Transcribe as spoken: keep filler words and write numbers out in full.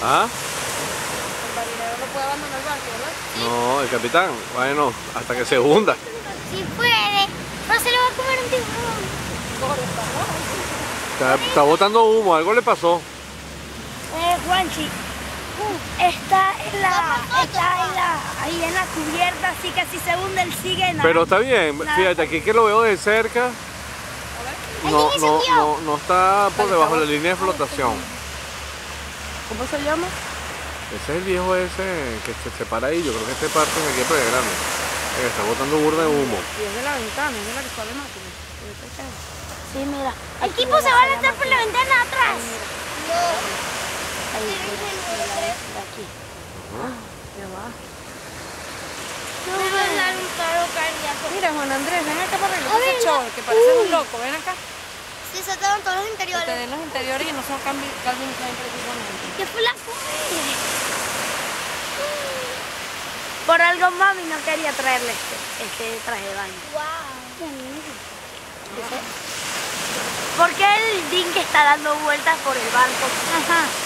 ¿Ah? El marinero no puede abandonar el barco, ¿verdad? No, el capitán, bueno, hasta que se hunda. Si puede, no se lo va a comer un tiburón. Está, está botando humo, algo le pasó. Eh, Juanchi, está en la, está en la, ahí en la cubierta, así que si se hunde él sigue nada. Pero está bien, fíjate, aquí que lo veo de cerca, no, no, no, no está por debajo de la línea de flotación. ¿Cómo se llama? Ese es el viejo ese que se separa ahí, yo creo que este parte es aquí en Playa Grande. Que está botando burda de humo. Y es de la ventana, es de la que sale máquina. Sí, mira. El tipo se va a lanzar por la ventana atrás. Ahí, mira, mira, de aquí. Ya va. Me va a dar un paro cardíaco. Mira, Juan Andrés, ven acá para A arreglar ver, ese show, que parece un loco, ven acá. Se saltaron todos los Que interiores. te den los interiores y no son cambios precisamente. ¿Qué fue la comer? Por algo mami no quería traerle este, este traje de baño. Wow. Porque el dingue está dando vueltas por el barco. Ajá.